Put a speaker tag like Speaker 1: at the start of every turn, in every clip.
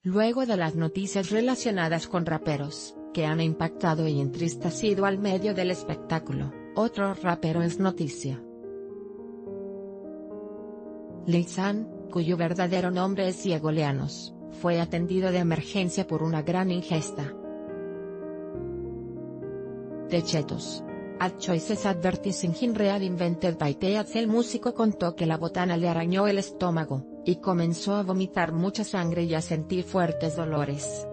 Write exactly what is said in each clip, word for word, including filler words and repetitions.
Speaker 1: Luego de las noticias relacionadas con raperos, que han impactado y entristecido al medio del espectáculo, otro rapero es noticia. Lil San, cuyo verdadero nombre es Diego Llanos, fue atendido de emergencia por una gran ingesta de chetos. Ad Choices Advertising in Real Invented by T H C. El músico contó que la botana le arañó el estómago, y comenzó a vomitar mucha sangre y a sentir fuertes dolores.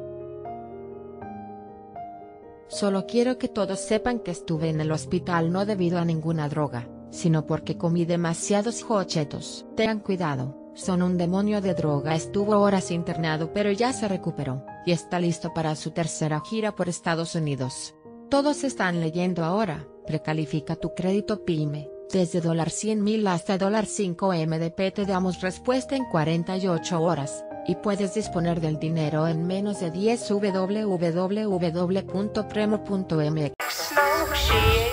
Speaker 1: Solo quiero que todos sepan que estuve en el hospital no debido a ninguna droga, sino porque comí demasiados chetos. Tengan cuidado, son un demonio de droga. Estuvo horas internado pero ya se recuperó, y está listo para su tercera gira por Estados Unidos. Todos están leyendo ahora. Precalifica tu crédito PYME, desde cien mil hasta cinco M D P te damos respuesta en cuarenta y ocho horas, y puedes disponer del dinero en menos de diez. w w w punto premo punto m x